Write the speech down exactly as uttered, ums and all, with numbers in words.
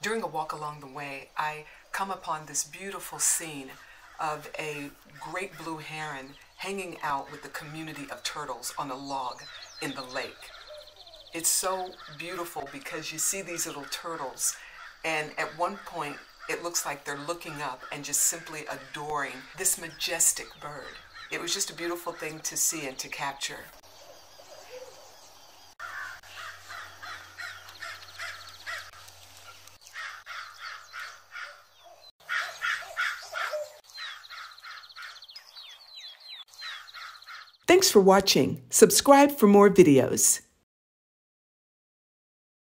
During a walk along the way, I come upon this beautiful scene of a great blue heron hanging out with the community of turtles on a log in the lake. It's so beautiful because you see these little turtles, and at one point it looks like they're looking up and just simply adoring this majestic bird. It was just a beautiful thing to see and to capture. Thanks for watching. Subscribe for more videos.